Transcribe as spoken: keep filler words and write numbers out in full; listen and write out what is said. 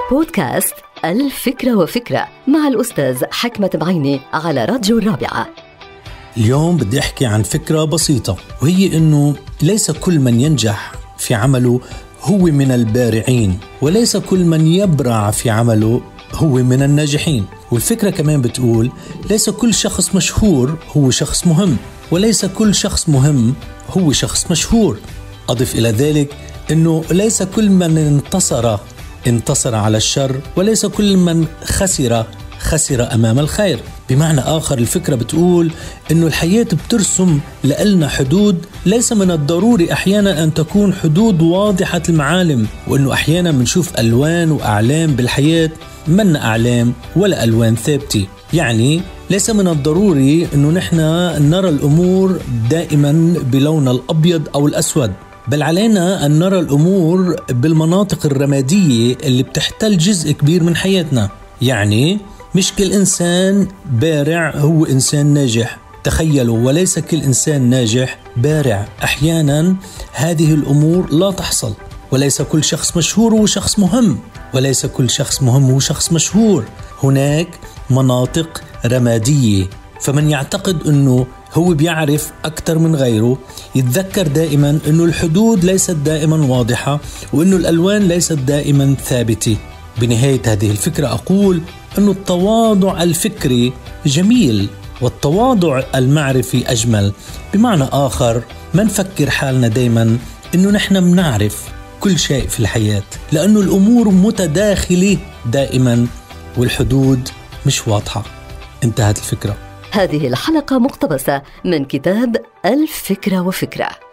بودكاست الفكرة وفكرة مع الأستاذ حكمة بعيني على راديو الرابعة. اليوم بدي أحكي عن فكرة بسيطة، وهي أنه ليس كل من ينجح في عمله هو من البارعين، وليس كل من يبرع في عمله هو من الناجحين. والفكرة كمان بتقول ليس كل شخص مشهور هو شخص مهم، وليس كل شخص مهم هو شخص مشهور. أضف إلى ذلك أنه ليس كل من انتصر انتصر على الشر، وليس كل من خسر خسر أمام الخير. بمعنى آخر، الفكرة بتقول أنه الحياة بترسم لنا حدود، ليس من الضروري أحيانا أن تكون حدود واضحة المعالم، وأنه أحيانا بنشوف ألوان وأعلام بالحياة من أعلام ولا ألوان ثابتة. يعني ليس من الضروري أنه نحن نرى الأمور دائما بلون الأبيض أو الأسود، بل علينا أن نرى الأمور بالمناطق الرمادية اللي بتحتل جزء كبير من حياتنا. يعني مش كل إنسان بارع هو إنسان ناجح، تخيلوا، وليس كل إنسان ناجح بارع. أحيانا هذه الأمور لا تحصل. وليس كل شخص مشهور هو شخص مهم، وليس كل شخص مهم هو شخص مشهور. هناك مناطق رمادية، فمن يعتقد أنه هو بيعرف أكثر من غيره يتذكر دائما أنه الحدود ليست دائما واضحة، وأنه الألوان ليست دائما ثابتة. بنهاية هذه الفكرة أقول أنه التواضع الفكري جميل، والتواضع المعرفي أجمل. بمعنى آخر، ما نفكر حالنا دائما أنه نحن بنعرف كل شيء في الحياة، لأنه الأمور متداخلة دائما والحدود مش واضحة. انتهت الفكرة. هذه الحلقة مقتبسة من كتاب الفكرة وفكرة.